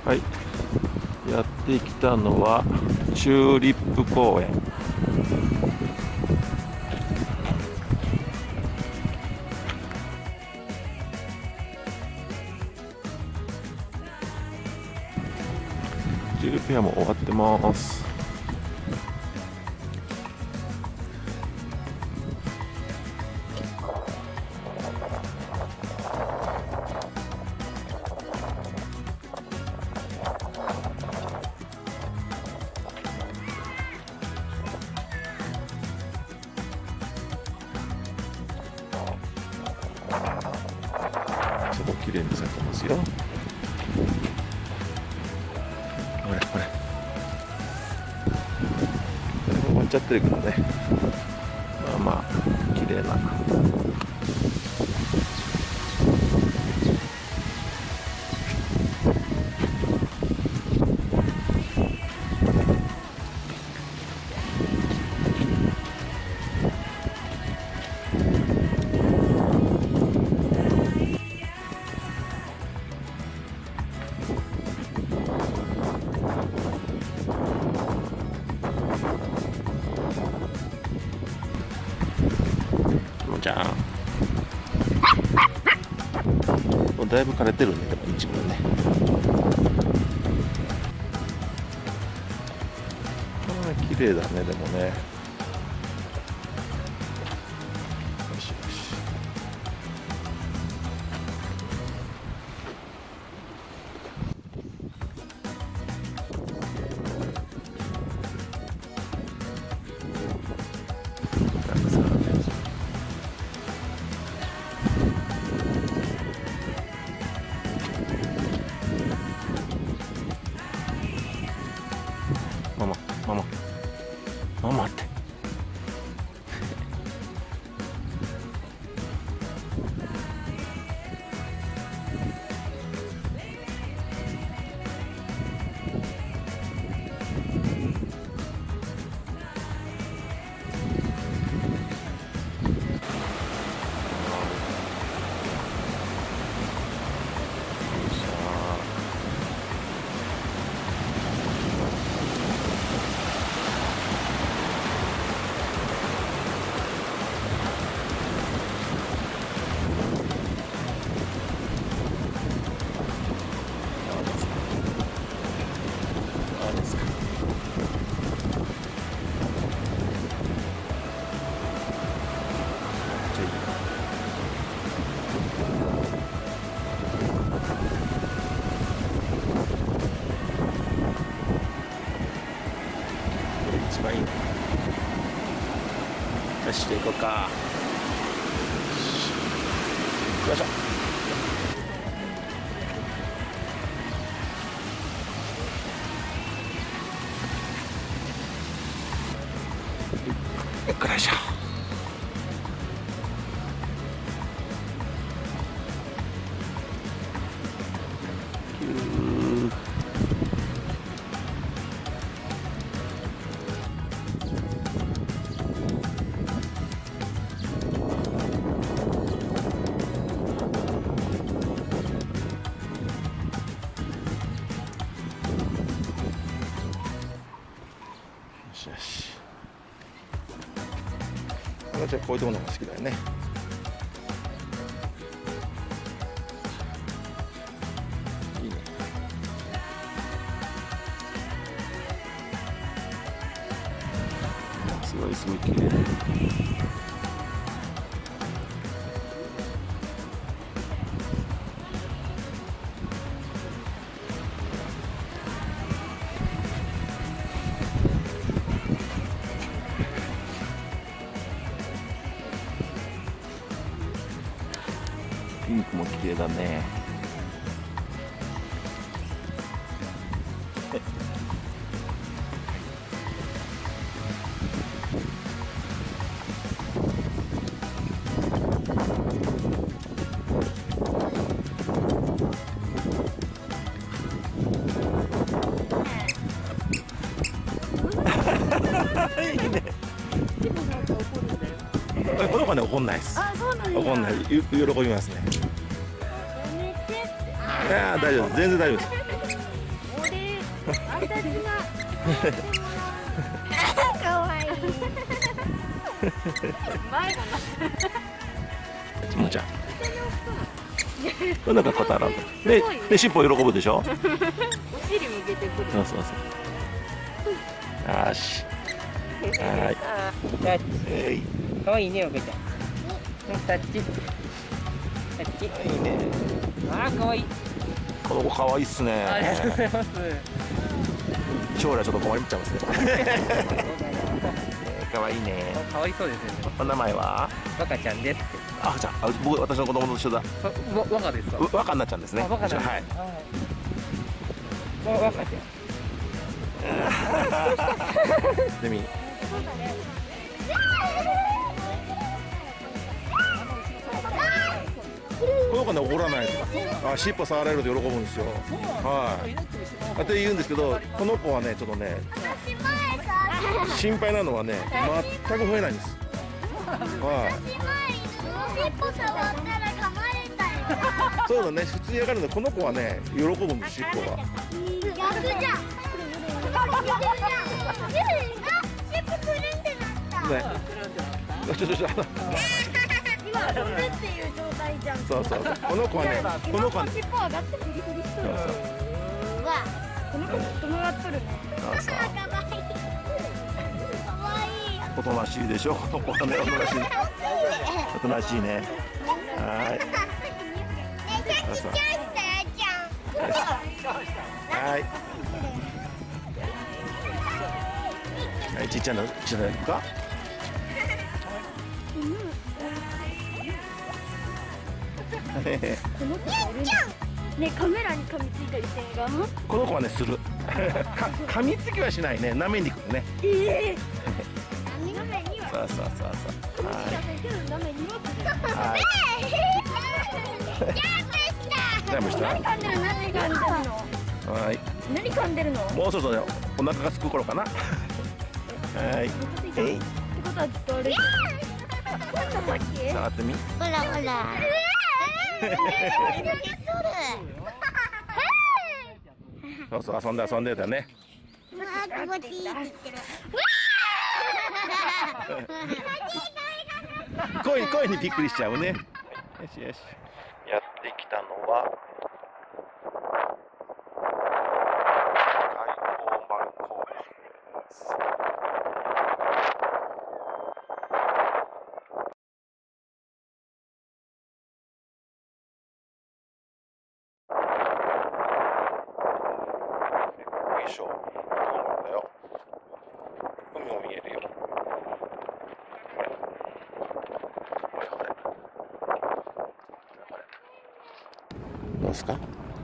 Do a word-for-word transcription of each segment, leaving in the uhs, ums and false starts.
はい、やってきたのはチューリップ公園。チューリップフェアも終わってます。すごい綺麗に咲いてますよ。これこれ終わっちゃってるからね。まあまあ綺麗な。じゃあだいぶ枯れてるんで、一部ね。ああ綺麗だね。でもね、よしよし。ママ、ママ、ママって。一番いいね。よし、じゃあ行こうか。よいしょ。よっこらしょ。よし。私はこういうところが好きだよね。いいね。すごいすごい綺麗。ピンクも綺麗だね。いいね。この子ね、怒んないです。 あ、そうなんだ。 怒んない。ゆ喜びますね。いや、大丈夫、全然大丈夫です。 かわいい。 むちゃん。こんな格好だな。で、で尻尾喜ぶでしょ。 お尻向けてくる。 そうそうそう。よし。はい。 タッチ。 えい。 可愛いね、おけちゃん。タッチ。タッチ。 いいね。 ああ、可愛い。 この子可愛いっすね。 ありがとうございます。 将来ちょっと困っちゃいますね。可愛いね。 可愛いそうですよね。 お名前は？ 若ちゃんです。 あ、じゃあ、僕私の子供と一緒だ。 わ、若ですか。 若になっちゃうんですね。 若なんです。 はい。 わ、若ちゃん。 でみ。この子ね怒らないです。あ、尻尾触られると喜ぶんですよ。はい。って言うんですけど、この子はねちょっとね心配なのはね全く吠えないんです。はい。 尻尾触ったら噛まれたよ。 そうだね、普通にやがるのでこの子はね喜ぶんです尻尾が。 逆じゃん。尻尾くるんってなった。 ね。ちょちょちょ。 今飛ぶっていう状態じゃん。 そうそうそう。この子はね、この子はね。 尻尾上がってフリフリしとる。 そうそう。 わ、この子ともがっとるね。 そうそう。 かわいい。かわいい。 おとなしいでしょ。この子はね、おとなしい。おとなしいね。はい。そうそう。はい。はい、ちっちゃな、ちっちゃな行くか。 ね、カメラに噛みついたりせんが。 この子はね、する。か、噛みつきはしないね、舐めにくるね。 ええ。 そうそうそうそう。はい。はい。ジャンプした。 何噛んでる、何噛んでるの。 はい。 何噛んでるの。 もうそろそろお腹がすく頃かな。はい。えい。 ってことはずっと歩いてる。 触ってみ。 ほらほら。 そうそう、遊んで遊んでたね。声声にびっくりしちゃうね。よしよし。やってきたのは開放版公園です。よいしょ。どうなんだよ。海も見えるよ。これ。これこれ。どうですか？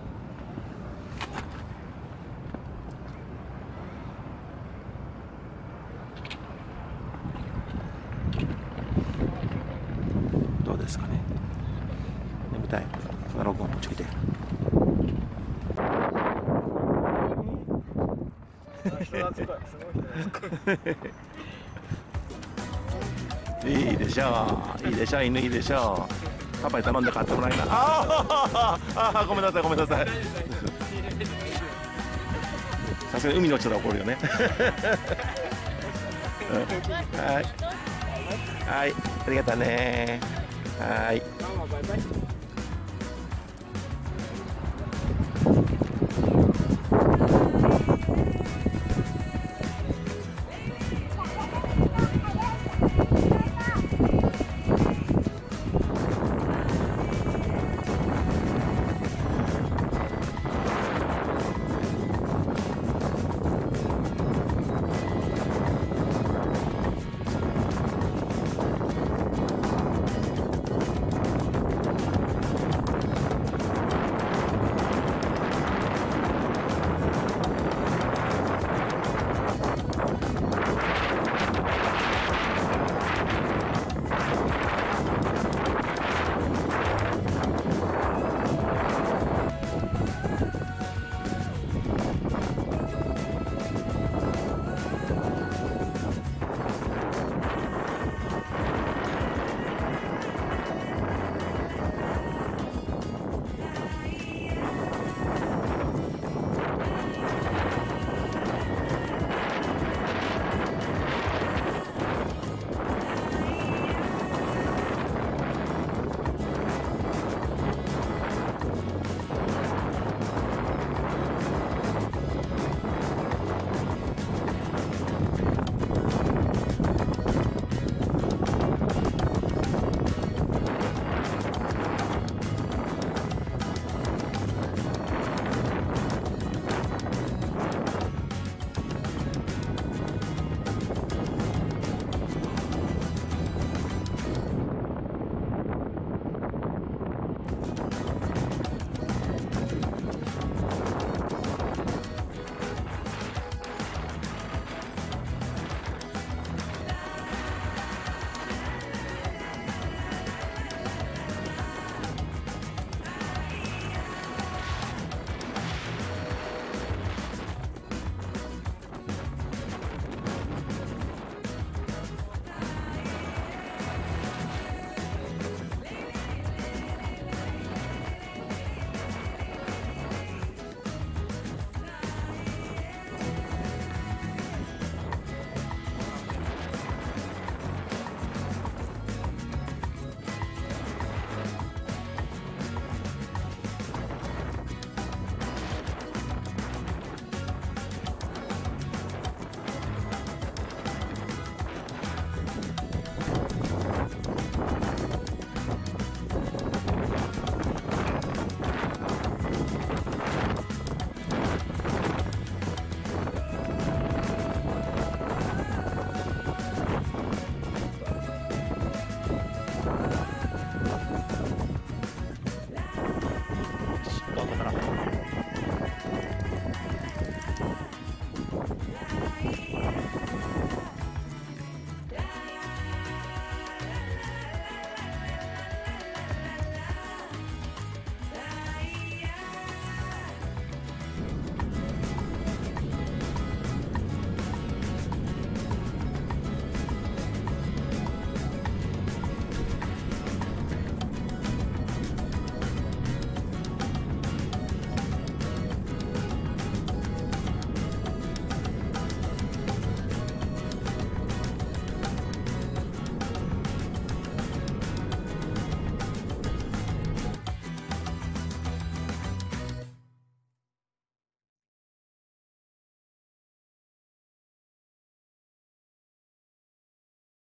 どうですかね。眠たい。なるほど、こっち来て。いいでしょう、いいでしょう、犬いいでしょう。パパに頼んで買ってもらえな。ああ、ごめんなさい、ごめんなさい。さすがに海に落ちたら怒るよね。うん、はい。はい、ありがとうね。はい。